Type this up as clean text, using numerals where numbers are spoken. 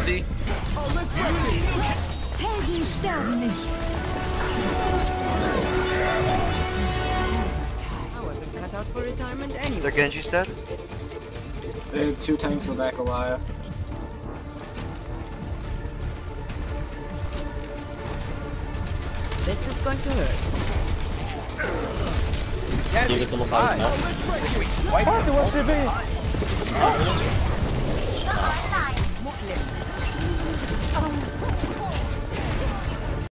see. Helden sterben nicht. Cut out for retirement anyway. Their Genji's dead. The 2 tanks are back alive. This is going to hurt. Yes, Give it to Mosai now. Why?